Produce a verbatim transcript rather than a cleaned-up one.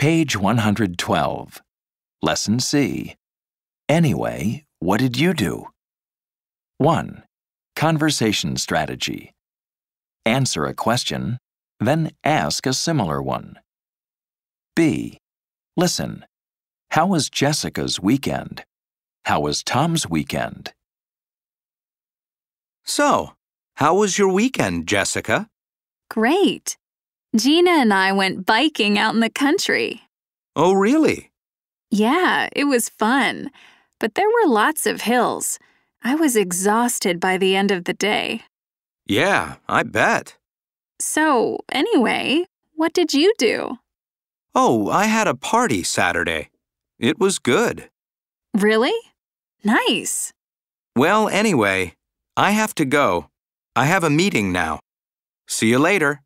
Page one hundred twelve. Lesson C. Anyway, what did you do? one. Conversation strategy. Answer a question, then ask a similar one. B. Listen. How was Jessica's weekend? How was Tom's weekend? So, how was your weekend, Jessica? Great. Gina and I went biking out in the country. Oh, really? Yeah, it was fun. But there were lots of hills. I was exhausted by the end of the day. Yeah, I bet. So, anyway, what did you do? Oh, I had a party Saturday. It was good. Really? Nice. Well, anyway, I have to go. I have a meeting now. See you later.